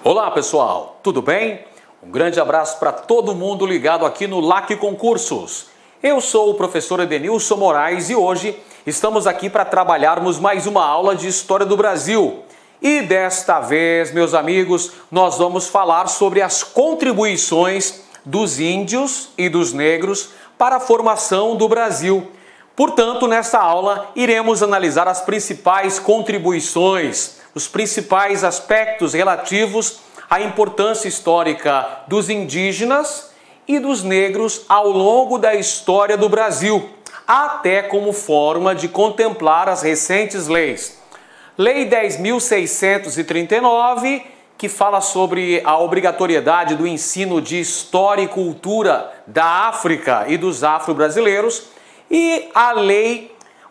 Olá pessoal, tudo bem? Um grande abraço para todo mundo ligado aqui no LAC Concursos. Eu sou o professor Edenilson Moraes e hoje estamos aqui para trabalharmos mais uma aula de História do Brasil. E desta vez, meus amigos, nós vamos falar sobre as contribuições dos índios e dos negros para a formação do Brasil. Portanto, nesta aula, iremos analisar as principais contribuições, os principais aspectos relativos à importância histórica dos indígenas e dos negros ao longo da história do Brasil, até como forma de contemplar as recentes leis. Lei 10.639, que fala sobre a obrigatoriedade do ensino de história e cultura da África e dos afro-brasileiros, e a Lei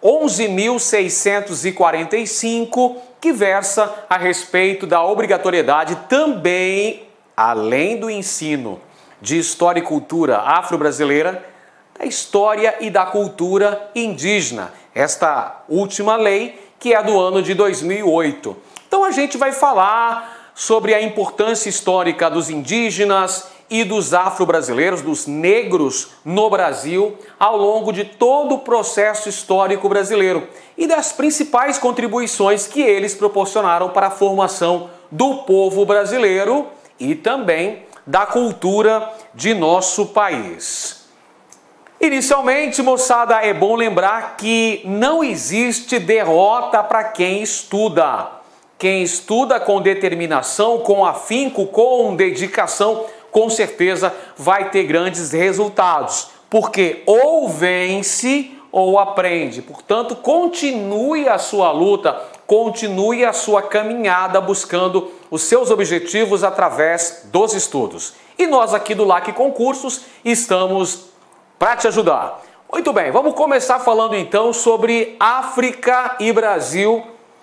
11.645, que versa a respeito da obrigatoriedade também, além do ensino de história e cultura afro-brasileira, da história e da cultura indígena. Esta última lei, que é do ano de 2008. Então a gente vai falar sobre a importância histórica dos indígenas e dos afro-brasileiros, dos negros no Brasil, ao longo de todo o processo histórico brasileiro e das principais contribuições que eles proporcionaram para a formação do povo brasileiro e também da cultura de nosso país. Inicialmente, moçada, é bom lembrar que não existe derrota para quem estuda. Quem estuda com determinação, com afinco, com dedicação, com certeza vai ter grandes resultados, porque ou vence ou aprende. Portanto, continue a sua luta, continue a sua caminhada buscando os seus objetivos através dos estudos. E nós aqui do LAC Concursos estamos para te ajudar. Muito bem, vamos começar falando então sobre África e Brasil,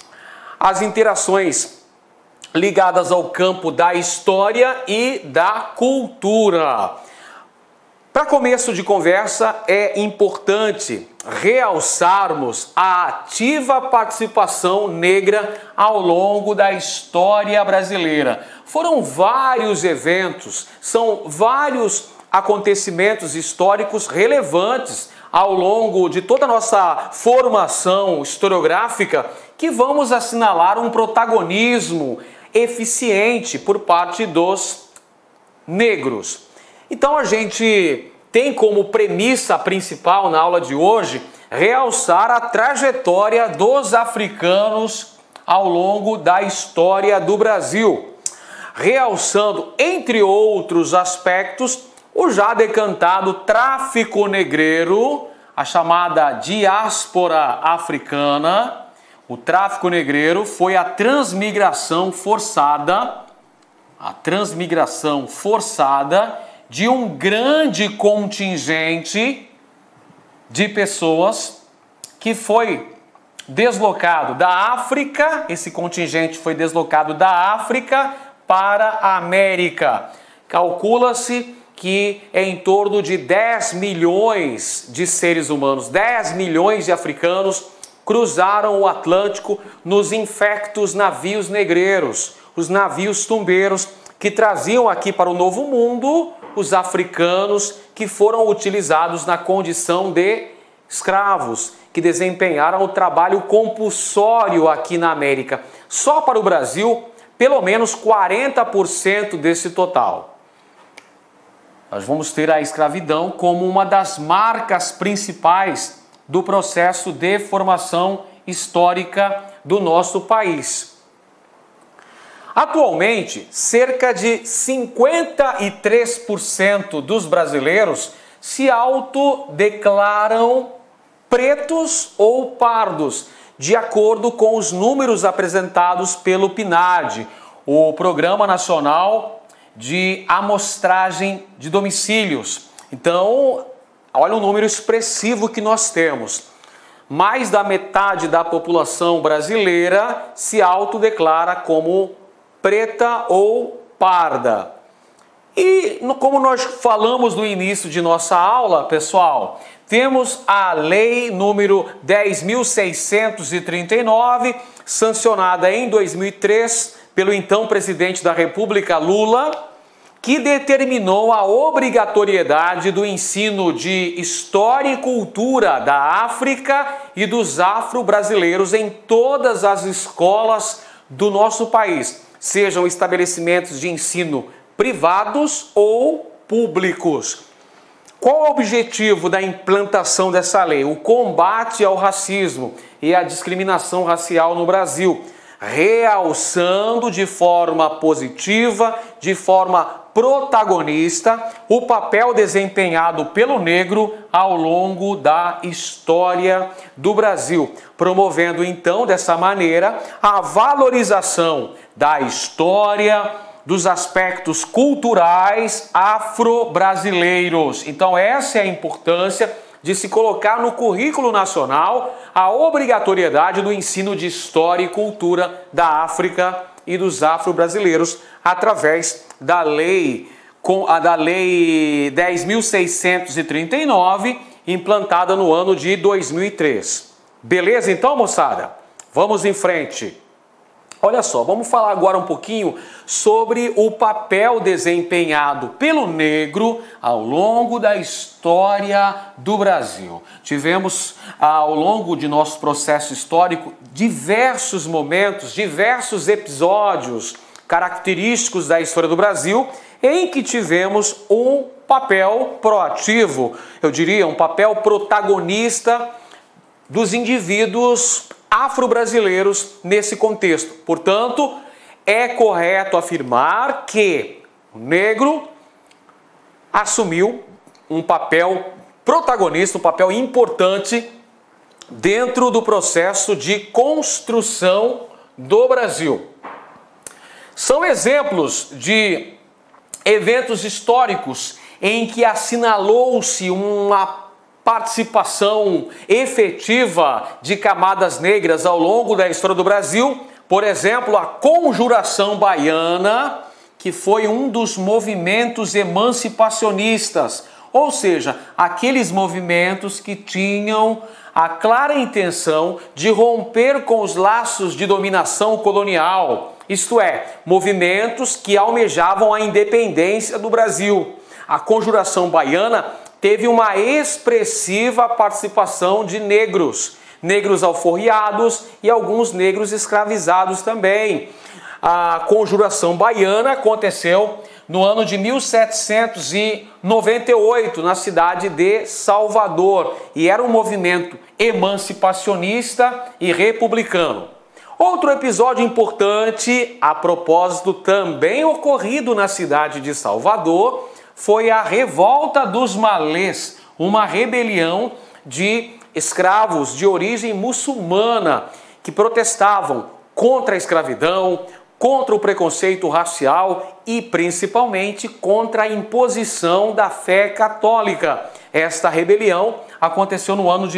as interações ligadas ao campo da história e da cultura. Para começo de conversa, é importante realçarmos a ativa participação negra ao longo da história brasileira. Foram vários eventos, são vários acontecimentos históricos relevantes ao longo de toda a nossa formação historiográfica que vamos assinalar um protagonismo eficiente por parte dos negros. Então a gente tem como premissa principal na aula de hoje realçar a trajetória dos africanos ao longo da história do Brasil, realçando, entre outros aspectos, o já decantado tráfico negreiro, a chamada diáspora africana. O tráfico negreiro foi a transmigração forçada de um grande contingente de pessoas que foi deslocado da África. Esse contingente foi deslocado da África para a América. Calcula-se que é em torno de 10 milhões de seres humanos, 10 milhões de africanos cruzaram o Atlântico nos infectos navios negreiros, os navios tumbeiros que traziam aqui para o Novo Mundo os africanos que foram utilizados na condição de escravos, que desempenharam o trabalho compulsório aqui na América. Só para o Brasil, pelo menos 40% desse total. Nós vamos ter a escravidão como uma das marcas principais do processo de formação histórica do nosso país. Atualmente, cerca de 53% dos brasileiros se autodeclaram pretos ou pardos, de acordo com os números apresentados pelo PNAD, o Programa Nacional de Amostragem de Domicílios. Então, olha o número expressivo que nós temos. Mais da metade da população brasileira se autodeclara como preta ou parda. E como nós falamos no início de nossa aula, pessoal, temos a Lei número 10.639, sancionada em 2003, pelo então presidente da República, Lula, que determinou a obrigatoriedade do ensino de história e cultura da África e dos afro-brasileiros em todas as escolas do nosso país, sejam estabelecimentos de ensino privados ou públicos. Qual o objetivo da implantação dessa lei? O combate ao racismo e à discriminação racial no Brasil, realçando de forma positiva, de forma protagonista, o papel desempenhado pelo negro ao longo da história do Brasil, promovendo então dessa maneira a valorização da história, dos aspectos culturais afro-brasileiros. Então essa é a importância de se colocar no currículo nacional a obrigatoriedade do ensino de história e cultura da África e dos afro-brasileiros através da lei 10.639, implantada no ano de 2003. Beleza então, moçada? Vamos em frente. Olha só, vamos falar agora um pouquinho sobre o papel desempenhado pelo negro ao longo da história do Brasil. Tivemos, ao longo de nosso processo histórico, diversos momentos, diversos episódios característicos da história do Brasil em que tivemos um papel proativo, eu diria, um papel protagonista dos indivíduos afro-brasileiros nesse contexto. Portanto, é correto afirmar que o negro assumiu um papel protagonista, um papel importante dentro do processo de construção do Brasil. São exemplos de eventos históricos em que assinalou-se uma participação efetiva de camadas negras ao longo da história do Brasil. Por exemplo, a Conjuração Baiana, que foi um dos movimentos emancipacionistas, ou seja, aqueles movimentos que tinham a clara intenção de romper com os laços de dominação colonial, isto é, movimentos que almejavam a independência do Brasil. A Conjuração Baiana teve uma expressiva participação de negros alforriados e alguns negros escravizados também. A Conjuração Baiana aconteceu no ano de 1798, na cidade de Salvador, e era um movimento emancipacionista e republicano. Outro episódio importante, a propósito, também ocorrido na cidade de Salvador, foi a Revolta dos Malês, uma rebelião de escravos de origem muçulmana que protestavam contra a escravidão, contra o preconceito racial e principalmente contra a imposição da fé católica. Esta rebelião aconteceu no ano de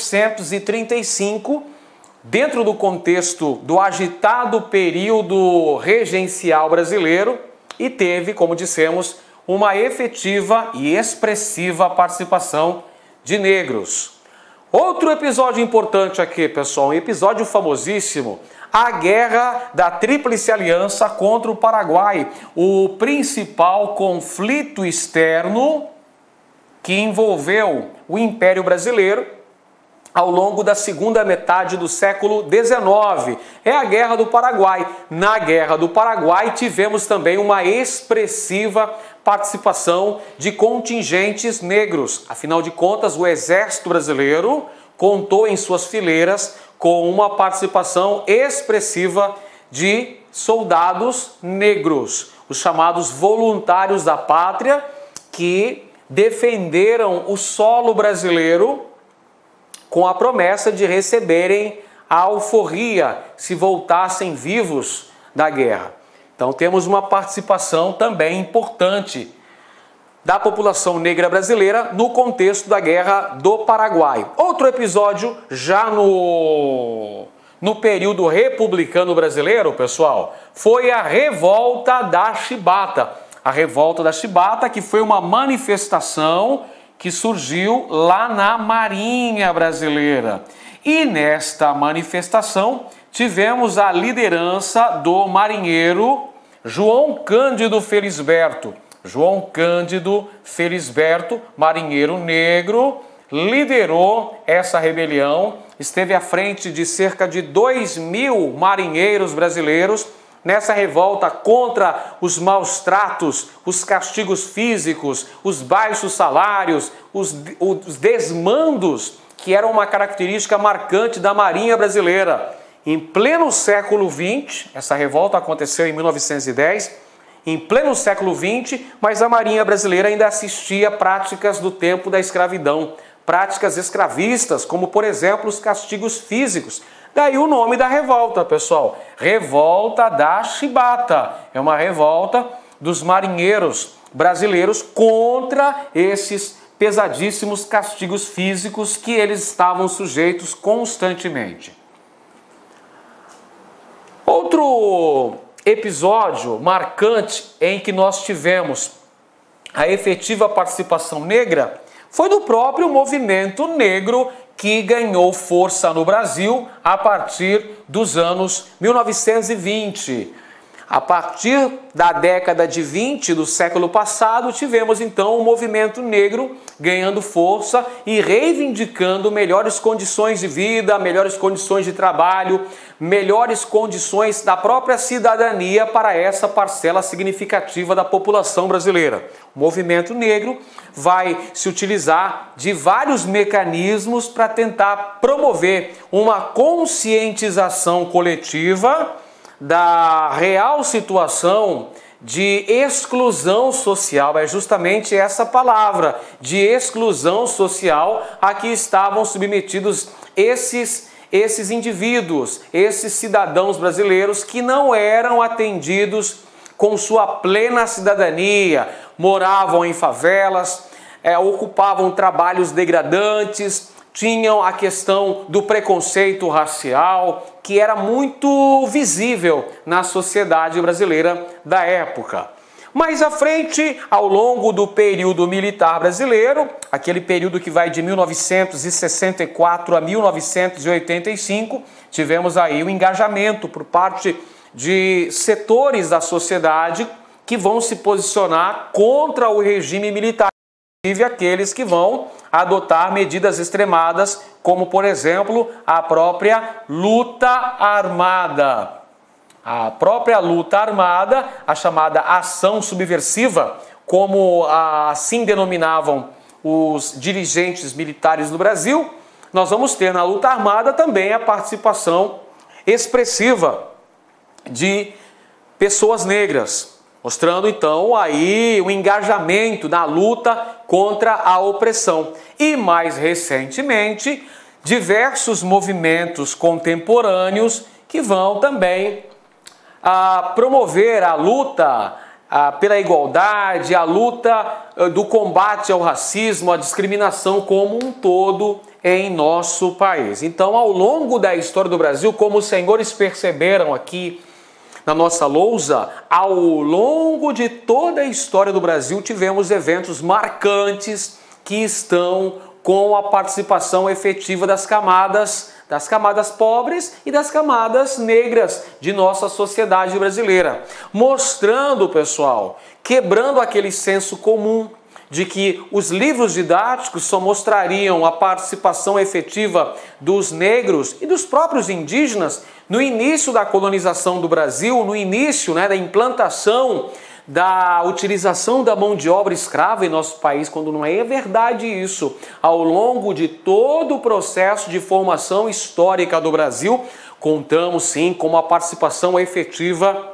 1835, dentro do contexto do agitado período regencial brasileiro, e teve, como dissemos, uma efetiva e expressiva participação de negros. Outro episódio importante aqui, pessoal, um episódio famosíssimo, a Guerra da Tríplice Aliança contra o Paraguai, o principal conflito externo que envolveu o Império Brasileiro ao longo da segunda metade do século XIX. É a Guerra do Paraguai. Na Guerra do Paraguai tivemos também uma expressiva participação de contingentes negros. Afinal de contas, o Exército Brasileiro contou em suas fileiras com uma participação expressiva de soldados negros, os chamados voluntários da pátria, que defenderam o solo brasileiro com a promessa de receberem a alforria se voltassem vivos da guerra. Então temos uma participação também importante da população negra brasileira no contexto da Guerra do Paraguai. Outro episódio já no período republicano brasileiro, pessoal, foi a Revolta da Chibata. A Revolta da Chibata, que foi uma manifestação que surgiu lá na Marinha Brasileira. E nesta manifestação tivemos a liderança do marinheiro João Cândido Felisberto. João Cândido Felisberto, marinheiro negro, liderou essa rebelião, esteve à frente de cerca de 2.000 marinheiros brasileiros nessa revolta contra os maus tratos, os castigos físicos, os baixos salários, os desmandos, que eram uma característica marcante da Marinha brasileira. Em pleno século XX, essa revolta aconteceu em 1910, em pleno século XX, mas a Marinha brasileira ainda assistia práticas do tempo da escravidão, práticas escravistas, como, por exemplo, os castigos físicos. Daí o nome da revolta, pessoal, Revolta da Chibata. É uma revolta dos marinheiros brasileiros contra esses pesadíssimos castigos físicos que eles estavam sujeitos constantemente. Outro episódio marcante em que nós tivemos a efetiva participação negra foi do próprio movimento negro que ganhou força no Brasil a partir dos anos 1920. A partir da década de 20 do século passado, tivemos então o movimento negro ganhando força e reivindicando melhores condições de vida, melhores condições de trabalho, melhores condições da própria cidadania para essa parcela significativa da população brasileira. O movimento negro vai se utilizar de vários mecanismos para tentar promover uma conscientização coletiva da real situação de exclusão social. É justamente essa palavra, de exclusão social, a que estavam submetidos esses indivíduos, esses cidadãos brasileiros que não eram atendidos com sua plena cidadania, moravam em favelas, ocupavam trabalhos degradantes, tinham a questão do preconceito racial, que era muito visível na sociedade brasileira da época. Mais à frente, ao longo do período militar brasileiro, aquele período que vai de 1964 a 1985, tivemos aí o engajamento por parte de setores da sociedade que vão se posicionar contra o regime militar, inclusive aqueles que vão adotar medidas extremadas, como, por exemplo, a própria luta armada. A própria luta armada, a chamada ação subversiva, como assim denominavam os dirigentes militares do Brasil, nós vamos ter na luta armada também a participação expressiva de pessoas negras, mostrando então aí o engajamento na luta contra a opressão. E mais recentemente, diversos movimentos contemporâneos que vão também promover a luta pela igualdade, a luta do combate ao racismo, à discriminação como um todo em nosso país. Então, ao longo da história do Brasil, como os senhores perceberam aqui na nossa lousa, ao longo de toda a história do Brasil, tivemos eventos marcantes que estão com a participação efetiva das camadas pobres e das camadas negras de nossa sociedade brasileira, mostrando, pessoal, quebrando aquele senso comum de que os livros didáticos só mostrariam a participação efetiva dos negros e dos próprios indígenas no início da colonização do Brasil, no início, da implantação da utilização da mão de obra escrava em nosso país, quando não é verdade isso. Ao longo de todo o processo de formação histórica do Brasil, contamos sim com a participação efetiva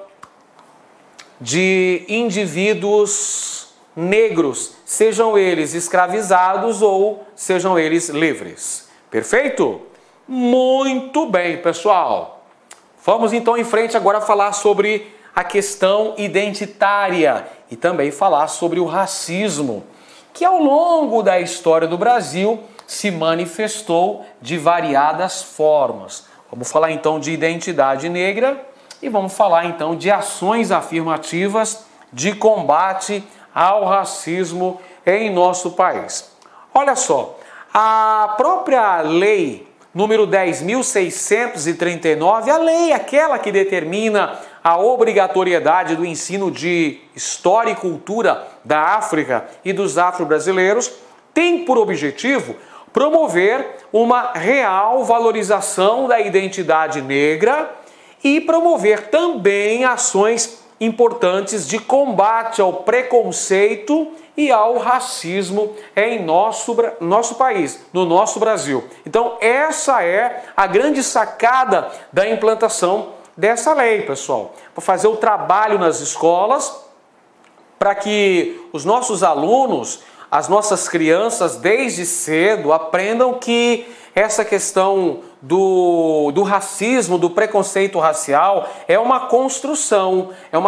de indivíduos negros, sejam eles escravizados ou sejam eles livres. Perfeito? Muito bem, pessoal. Vamos então em frente agora a falar sobre a questão identitária e também falar sobre o racismo, que ao longo da história do Brasil se manifestou de variadas formas. Vamos falar então de identidade negra e vamos falar então de ações afirmativas de combate ao racismo em nosso país. Olha só, a própria lei número 10.639, a lei aquela que determina a obrigatoriedade do ensino de história e cultura da África e dos afro-brasileiros, tem por objetivo promover uma real valorização da identidade negra e promover também ações importantes de combate ao preconceito e ao racismo em nosso país, no nosso Brasil. Então, essa é a grande sacada da implantação dessa lei, pessoal. Para fazer o trabalho nas escolas, para que os nossos alunos, as nossas crianças, desde cedo, aprendam que essa questão do racismo, do preconceito racial, é uma construção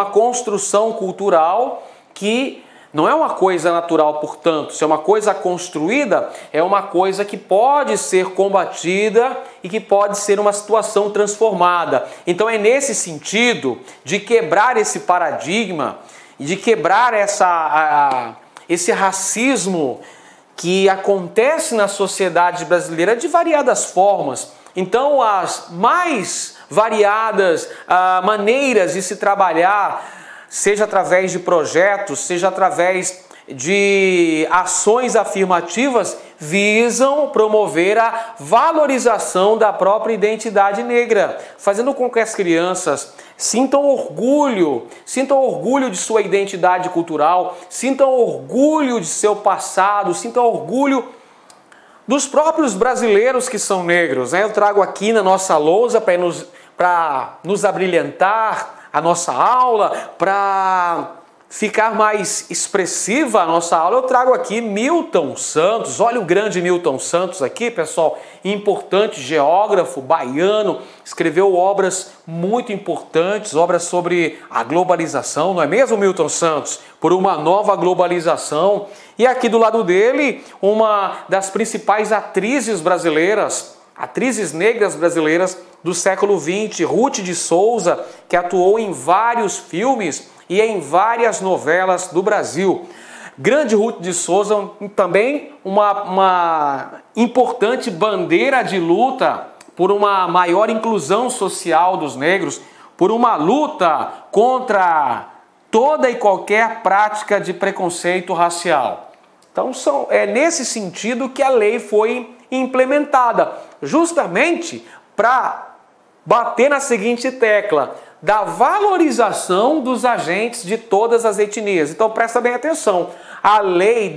cultural que não é uma coisa natural, portanto. Se é uma coisa construída, é uma coisa que pode ser combatida e que pode ser uma situação transformada. Então é nesse sentido de quebrar esse paradigma, de quebrar esse racismo que acontece na sociedade brasileira de variadas formas. Então, as mais variadas maneiras de se trabalhar, seja através de projetos, seja através de ações afirmativas, visam promover a valorização da própria identidade negra, fazendo com que as crianças sintam orgulho de sua identidade cultural, sintam orgulho de seu passado, sintam orgulho dos próprios brasileiros que são negros. Eu trago aqui na nossa lousa para nos abrilhantar a nossa aula, para ficar mais expressiva a nossa aula, eu trago aqui Milton Santos. Olha o grande Milton Santos aqui, pessoal, importante geógrafo baiano, escreveu obras muito importantes, obras sobre a globalização, não é mesmo, Milton Santos? Por uma nova globalização. E aqui do lado dele, uma das principais atrizes brasileiras, atrizes negras brasileiras do século XX, Ruth de Souza, que atuou em vários filmes e em várias novelas do Brasil. Grande Ruth de Souza, também uma importante bandeira de luta por uma maior inclusão social dos negros, por uma luta contra toda e qualquer prática de preconceito racial. Então é nesse sentido que a lei foi implementada, justamente para bater na seguinte tecla: da valorização dos agentes de todas as etnias. Então presta bem atenção, a lei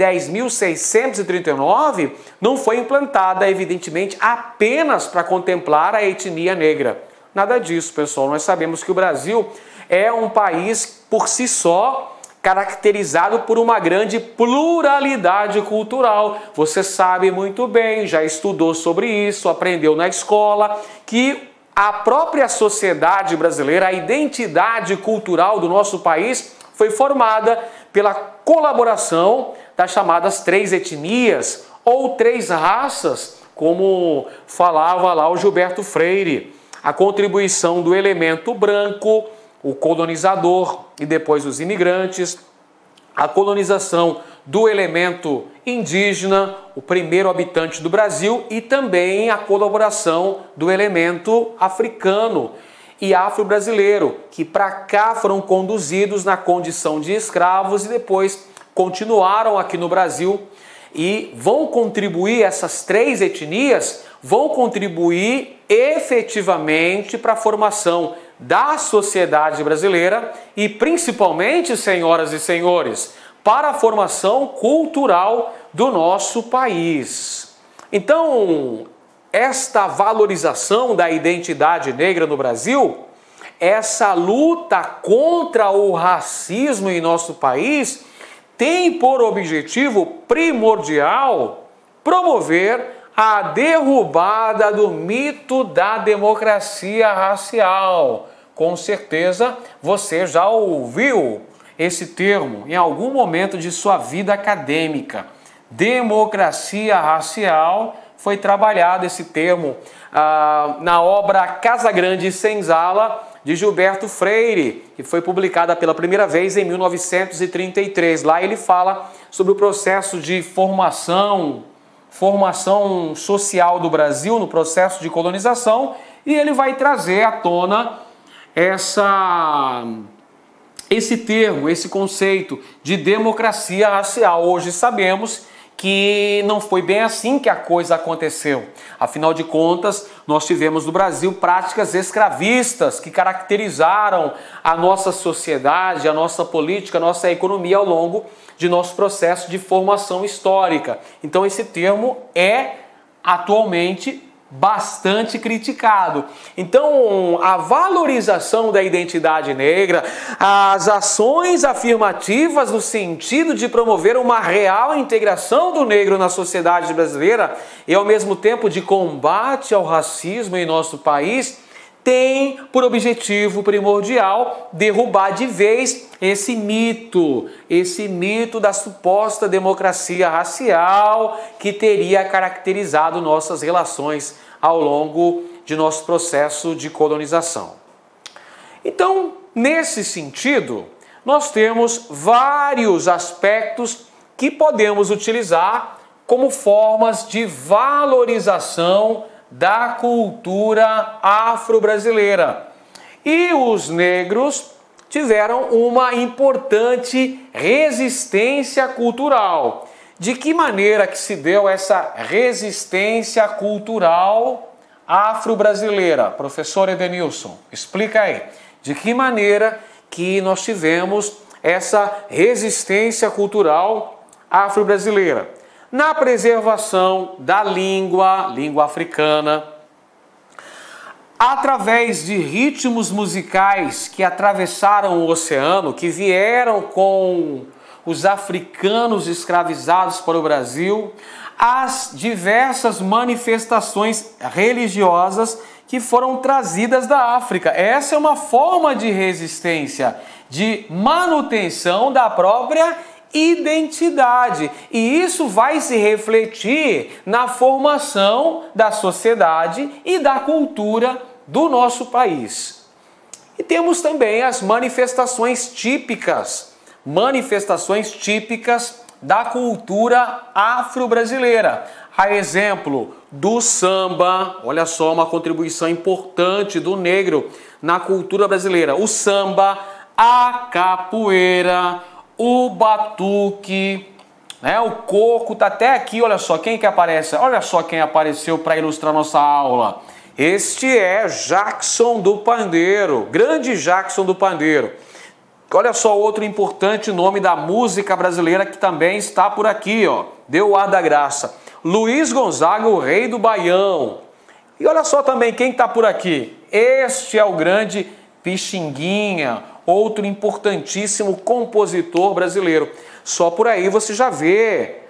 10.639 não foi implantada, evidentemente, apenas para contemplar a etnia negra. Nada disso, pessoal. Nós sabemos que o Brasil é um país por si só, caracterizado por uma grande pluralidade cultural. Você sabe muito bem, já estudou sobre isso, aprendeu na escola, que a própria sociedade brasileira, a identidade cultural do nosso país foi formada pela colaboração das chamadas 3 etnias ou 3 raças, como falava lá o Gilberto Freire. A contribuição do elemento branco, o colonizador e depois os imigrantes, a colonização do elemento indígena, o primeiro habitante do Brasil, e também a colaboração do elemento africano e afro-brasileiro, que para cá foram conduzidos na condição de escravos e depois continuaram aqui no Brasil e vão contribuir, essas 3 etnias vão contribuir efetivamente para a formação da sociedade brasileira e principalmente, senhoras e senhores, para a formação cultural do nosso país. Então, esta valorização da identidade negra no Brasil, essa luta contra o racismo em nosso país, tem por objetivo primordial promover a derrubada do mito da democracia racial. Com certeza você já ouviu esse termo em algum momento de sua vida acadêmica. Democracia racial, foi trabalhado esse termo na obra Casa Grande e Senzala, de Gilberto Freire, que foi publicada pela primeira vez em 1933. Lá ele fala sobre o processo de formação formação social do Brasil no processo de colonização, e ele vai trazer à tona esse termo, esse conceito de democracia racial. Hoje sabemos que não foi bem assim que a coisa aconteceu. Afinal de contas, nós tivemos no Brasil práticas escravistas que caracterizaram a nossa sociedade, a nossa política, a nossa economia ao longo de nosso processo de formação histórica. Então esse termo é atualmente bastante criticado. Então, a valorização da identidade negra, as ações afirmativas no sentido de promover uma real integração do negro na sociedade brasileira e, ao mesmo tempo, de combate ao racismo em nosso país, tem por objetivo primordial derrubar de vez esse mito da suposta democracia racial que teria caracterizado nossas relações ao longo de nosso processo de colonização. Então, nesse sentido, nós temos vários aspectos que podemos utilizar como formas de valorização da cultura afro-brasileira. E os negros tiveram uma importante resistência cultural. De que maneira que se deu essa resistência cultural afro-brasileira? Professor Edenilson, explica aí. De que maneira que nós tivemos essa resistência cultural afro-brasileira? Na preservação da língua africana, através de ritmos musicais que atravessaram o oceano, que vieram com os africanos escravizados para o Brasil, as diversas manifestações religiosas que foram trazidas da África. Essa é uma forma de resistência, de manutenção da própria identidade, e isso vai se refletir na formação da sociedade e da cultura do nosso país. E temos também as manifestações típicas da cultura afro-brasileira. A exemplo do samba, olha só uma contribuição importante do negro na cultura brasileira. O samba, a capoeira, o batuque, né? O coco tá até aqui, olha só quem que aparece. Olha só quem apareceu para ilustrar nossa aula. Este é Jackson do Pandeiro, grande Jackson do Pandeiro. Olha só outro importante nome da música brasileira que também está por aqui, ó. Deu o ar da graça. Luiz Gonzaga, o rei do Baião. E olha só também quem está por aqui. Este é o grande Pixinguinha, outro importantíssimo compositor brasileiro. Só por aí você já vê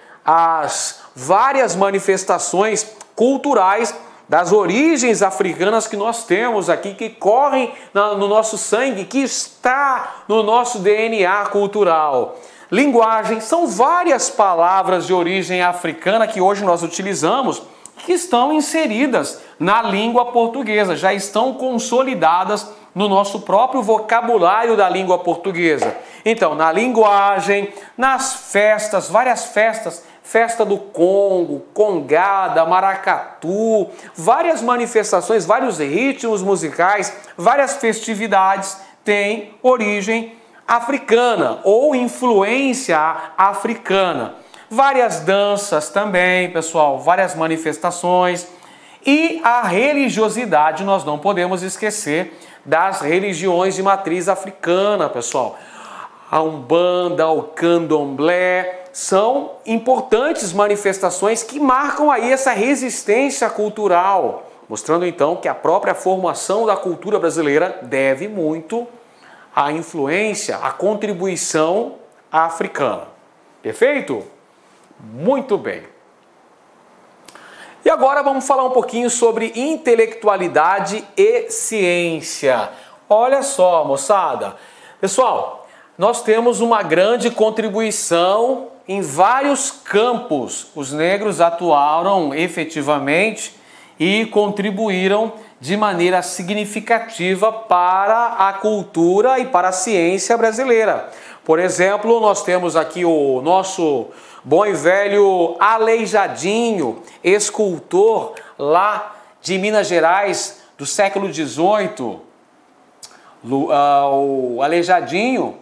as várias manifestações culturais das origens africanas que nós temos aqui, que correm no nosso sangue, que está no nosso DNA cultural. Linguagem, são várias palavras de origem africana que hoje nós utilizamos, que estão inseridas na língua portuguesa, já estão consolidadas no nosso próprio vocabulário da língua portuguesa. Então, na linguagem, nas festas, várias festas, festa do Congo, congada, maracatu, várias manifestações, vários ritmos musicais, várias festividades têm origem africana ou influência africana. Várias danças também, pessoal, várias manifestações. E a religiosidade, nós não podemos esquecer das religiões de matriz africana, pessoal. A Umbanda, o Candomblé, são importantes manifestações que marcam aí essa resistência cultural, mostrando então que a própria formação da cultura brasileira deve muito à influência, à contribuição africana. Perfeito? Muito bem. E agora vamos falar um pouquinho sobre intelectualidade e ciência. Olha só, moçada. Pessoal, nós temos uma grande contribuição em vários campos. Os negros atuaram efetivamente e contribuíram de maneira significativa para a cultura e para a ciência brasileira. Por exemplo, nós temos aqui o nosso bom e velho Aleijadinho, escultor lá de Minas Gerais do século XVIII. O Aleijadinho,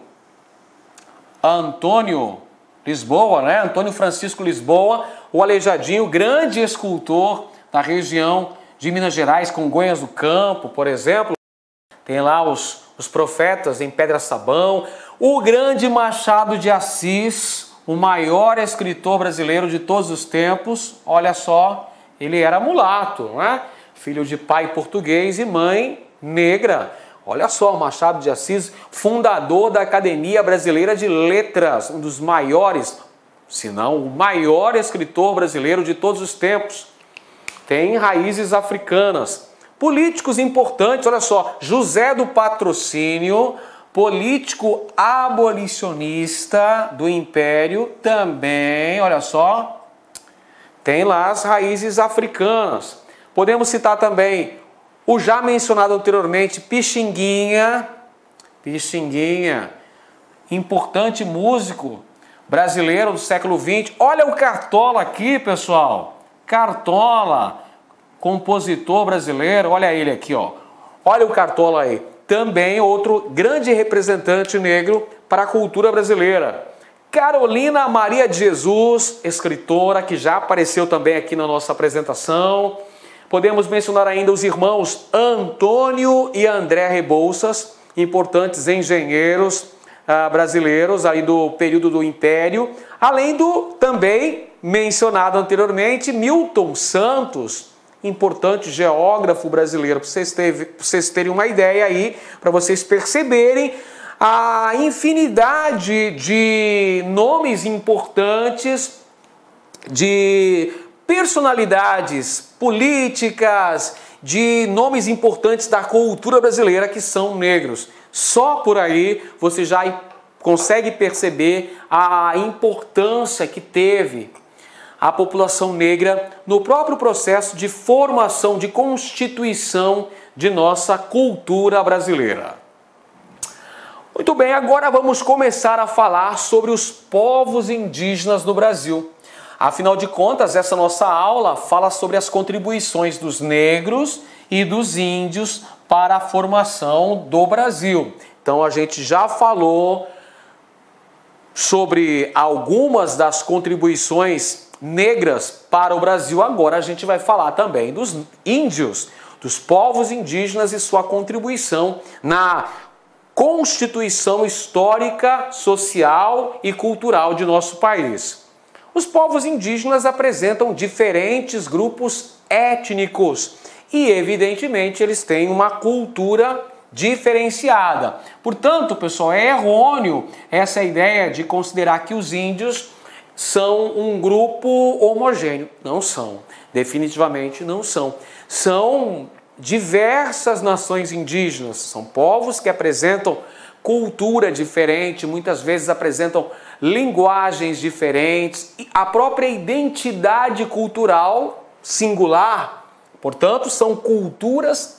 Antônio Lisboa, né? Antônio Francisco Lisboa, o Aleijadinho, grande escultor da região de Minas Gerais, Congonhas do Campo, por exemplo. Tem lá os profetas em pedra-sabão. O grande Machado de Assis, o maior escritor brasileiro de todos os tempos. Olha só, ele era mulato, né? Filho de pai português e mãe negra. Olha só, Machado de Assis, fundador da Academia Brasileira de Letras, um dos maiores, se não o maior escritor brasileiro de todos os tempos. Tem raízes africanas. Políticos importantes, olha só, José do Patrocínio, político abolicionista do Império, também, olha só, tem lá as raízes africanas. Podemos citar também o já mencionado anteriormente, Pixinguinha, importante músico brasileiro do século XX. Olha o Cartola aqui, pessoal. Cartola, compositor brasileiro, olha ele aqui, ó. Olha o Cartola aí. Também outro grande representante negro para a cultura brasileira. Carolina Maria de Jesus, escritora, que já apareceu também aqui na nossa apresentação. Podemos mencionar ainda os irmãos Antônio e André Rebouças, importantes engenheiros brasileiros aí do período do Império, além do também mencionado anteriormente Milton Santos, importante geógrafo brasileiro, para vocês terem uma ideia aí, para vocês perceberem a infinidade de nomes importantes, de personalidades políticas, de nomes importantes da cultura brasileira que são negros. Só por aí você já consegue perceber a importância que teve a população negra no próprio processo de formação, de constituição de nossa cultura brasileira. Muito bem, agora vamos começar a falar sobre os povos indígenas no Brasil. Afinal de contas, essa nossa aula fala sobre as contribuições dos negros e dos índios para a formação do Brasil. Então a gente já falou sobre algumas das contribuições negras para o Brasil. Agora a gente vai falar também dos índios, dos povos indígenas e sua contribuição na constituição histórica, social e cultural de nosso país. Os povos indígenas apresentam diferentes grupos étnicos e, evidentemente, eles têm uma cultura diferenciada. Portanto, pessoal, é errôneo essa ideia de considerar que os índios são um grupo homogêneo. Não são, definitivamente não são. São diversas nações indígenas, são povos que apresentam cultura diferente, muitas vezes apresentam linguagens diferentes, e a própria identidade cultural singular. Portanto, são culturas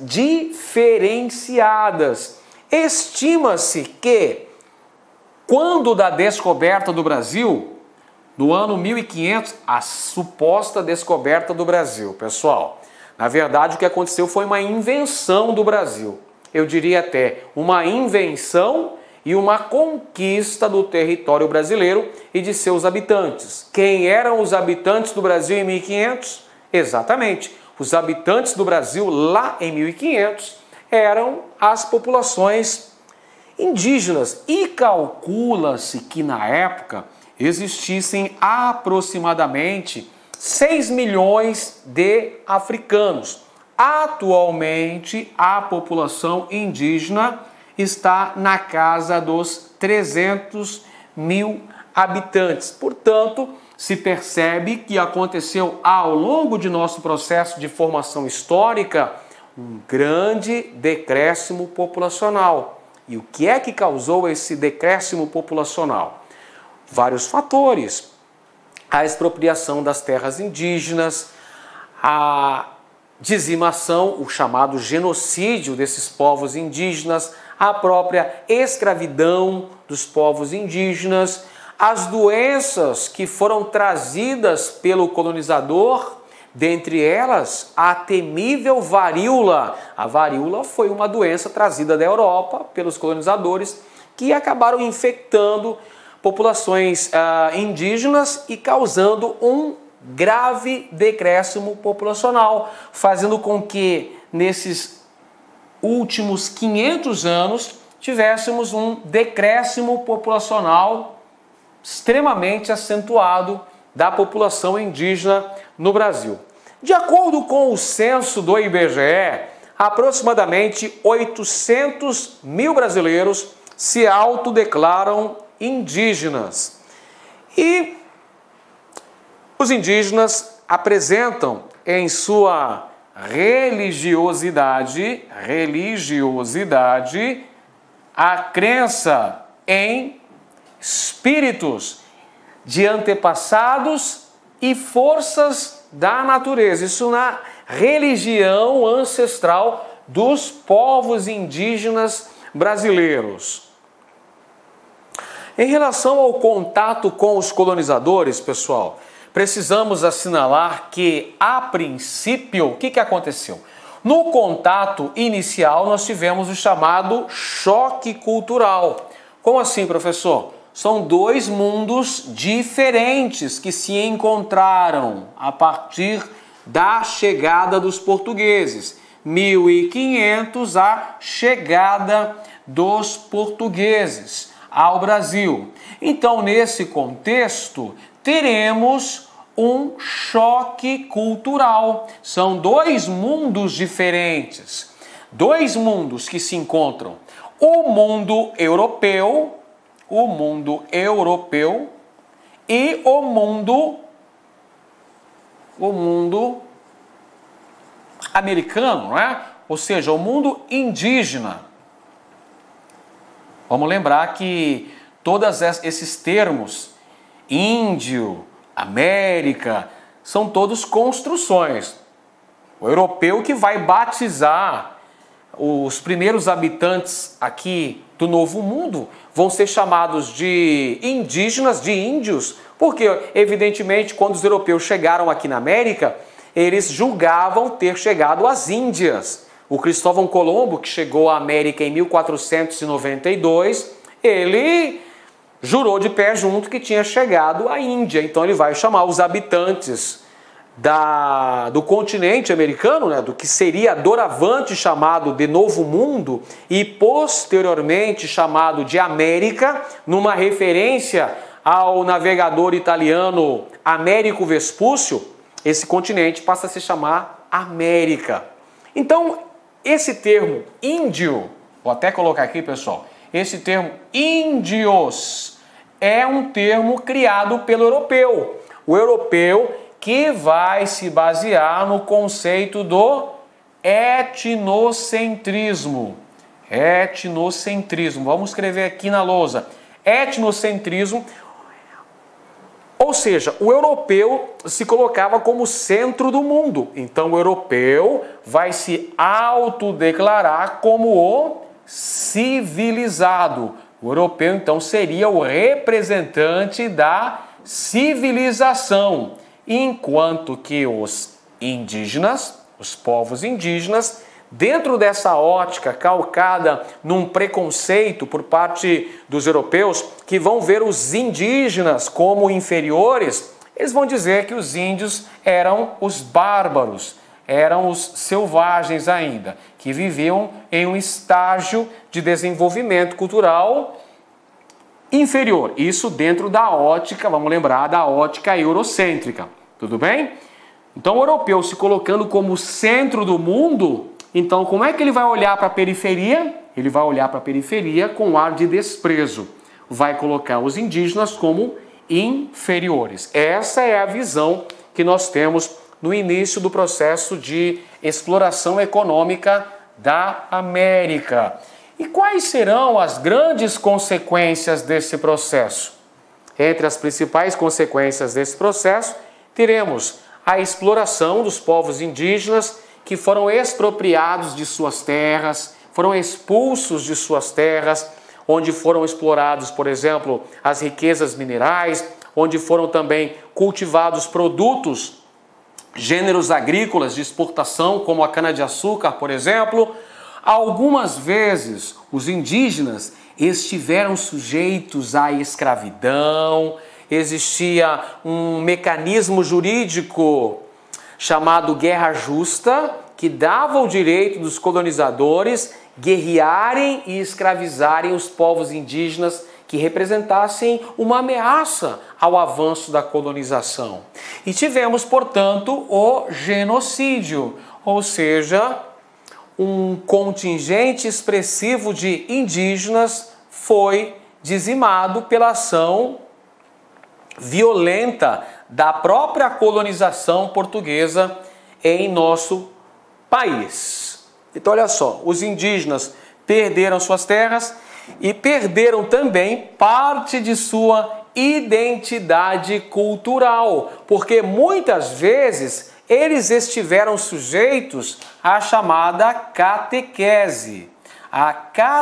diferenciadas. Estima-se que, quando da descoberta do Brasil, no ano 1500, a suposta descoberta do Brasil, pessoal, na verdade o que aconteceu foi uma invenção do Brasil. Eu diria até uma invenção e uma conquista do território brasileiro e de seus habitantes. Quem eram os habitantes do Brasil em 1500? Exatamente, os habitantes do Brasil lá em 1500 eram as populações indígenas. E calcula-se que na época existissem aproximadamente 6 milhões de africanos. Atualmente, a população indígena está na casa dos 300 mil habitantes. Portanto, se percebe que aconteceu ao longo de nosso processo de formação histórica um grande decréscimo populacional. E o que é que causou esse decréscimo populacional? Vários fatores. A expropriação das terras indígenas, a dizimação, o chamado genocídio desses povos indígenas, a própria escravidão dos povos indígenas, as doenças que foram trazidas pelo colonizador, dentre elas a temível varíola. A varíola foi uma doença trazida da Europa pelos colonizadores que acabaram infectando populações indígenas e causando um grave decréscimo populacional, fazendo com que nesses últimos 500 anos tivéssemos um decréscimo populacional extremamente acentuado da população indígena no Brasil. De acordo com o censo do IBGE, aproximadamente 800 mil brasileiros se autodeclaram indígenas. E os indígenas apresentam em sua religiosidade a crença em espíritos de antepassados e forças da natureza. Isso na religião ancestral dos povos indígenas brasileiros. Em relação ao contato com os colonizadores, pessoal, precisamos assinalar que, a princípio, o que aconteceu? No contato inicial, nós tivemos o chamado choque cultural. Como assim, professor? São dois mundos diferentes que se encontraram a partir da chegada dos portugueses. 1500, a chegada dos portugueses ao Brasil. Então, nesse contexto, teremos um choque cultural. São dois mundos diferentes, dois mundos que se encontram. O mundo europeu e o mundo americano, não é? Ou seja, o mundo indígena. Vamos lembrar que todos esses termos, índio, América, são todos construções. O europeu que vai batizar os primeiros habitantes aqui do Novo Mundo vão ser chamados de indígenas, de índios, porque, evidentemente, quando os europeus chegaram aqui na América, eles julgavam ter chegado às Índias. O Cristóvão Colombo, que chegou à América em 1492, ele jurou de pé junto que tinha chegado à Índia. Então ele vai chamar os habitantes do continente americano, né, do que seria doravante chamado de Novo Mundo e posteriormente chamado de América, numa referência ao navegador italiano Américo Vespúcio. Esse continente passa a se chamar América. Então, esse termo índio, vou até colocar aqui, pessoal, esse termo índios é um termo criado pelo europeu. O europeu que vai se basear no conceito do etnocentrismo. Etnocentrismo. Vamos escrever aqui na lousa. Etnocentrismo. Ou seja, o europeu se colocava como centro do mundo. Então o europeu vai se autodeclarar como o civilizado. O europeu, então, seria o representante da civilização, enquanto que os indígenas, os povos indígenas, dentro dessa ótica calcada num preconceito por parte dos europeus, que vão ver os indígenas como inferiores, eles vão dizer que os índios eram os bárbaros, eram os selvagens ainda, que viviam em um estágio de desenvolvimento cultural inferior. Isso dentro da ótica, vamos lembrar, da ótica eurocêntrica. Tudo bem? Então o europeu se colocando como centro do mundo, então como é que ele vai olhar para a periferia? Ele vai olhar para a periferia com um ar de desprezo. Vai colocar os indígenas como inferiores. Essa é a visão que nós temos no início do processo de exploração econômica da América. E quais serão as grandes consequências desse processo? Entre as principais consequências desse processo, teremos a exploração dos povos indígenas que foram expropriados de suas terras, foram expulsos de suas terras, onde foram explorados, por exemplo, as riquezas minerais, onde foram também cultivados produtos, gêneros agrícolas de exportação, como a cana-de-açúcar, por exemplo. Algumas vezes os indígenas estiveram sujeitos à escravidão, existia um mecanismo jurídico chamado guerra justa, que dava o direito dos colonizadores guerrearem e escravizarem os povos indígenas que representassem uma ameaça ao avanço da colonização. E tivemos, portanto, o genocídio, ou seja, um contingente expressivo de indígenas foi dizimado pela ação violenta da própria colonização portuguesa em nosso país. Então, olha só, os indígenas perderam suas terras e perderam também parte de sua identidade cultural, porque muitas vezes eles estiveram sujeitos à chamada catequese. A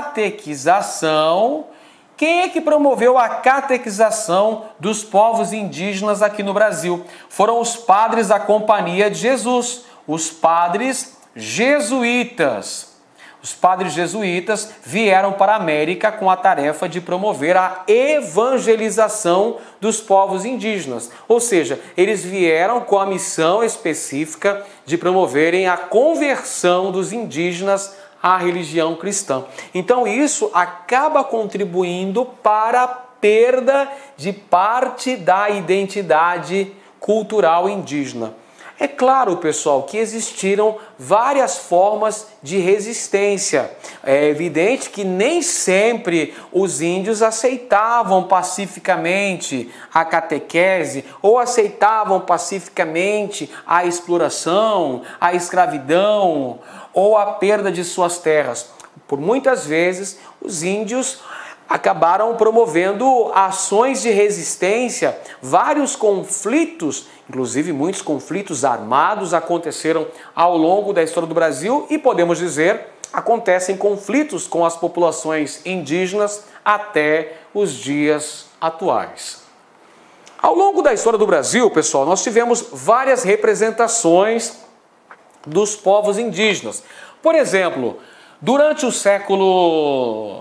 catequização. Quem é que promoveu a catequização dos povos indígenas aqui no Brasil? Foram os padres da Companhia de Jesus, os padres jesuítas. Os padres jesuítas vieram para a América com a tarefa de promover a evangelização dos povos indígenas. Ou seja, eles vieram com a missão específica de promoverem a conversão dos indígenas à religião cristã. Então isso acaba contribuindo para a perda de parte da identidade cultural indígena. É claro, pessoal, que existiram várias formas de resistência. É evidente que nem sempre os índios aceitavam pacificamente a catequese ou aceitavam pacificamente a exploração, a escravidão ou a perda de suas terras. Por muitas vezes, os índios acabaram promovendo ações de resistência, vários conflitos, inclusive muitos conflitos armados aconteceram ao longo da história do Brasil e podemos dizer, acontecem conflitos com as populações indígenas até os dias atuais. Ao longo da história do Brasil, pessoal, nós tivemos várias representações dos povos indígenas. Por exemplo, durante o século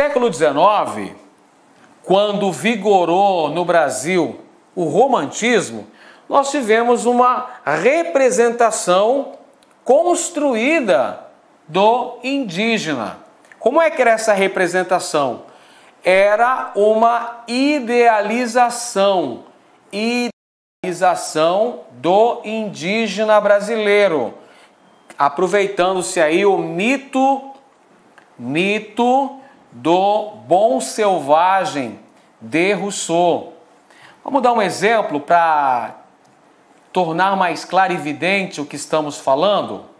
XIX, quando vigorou no Brasil o romantismo, nós tivemos uma representação construída do indígena. Como é que era essa representação? Era uma idealização do indígena brasileiro, aproveitando-se aí o mito do bom selvagem de Rousseau. Vamos dar um exemplo para tornar mais claro e evidente o que estamos falando?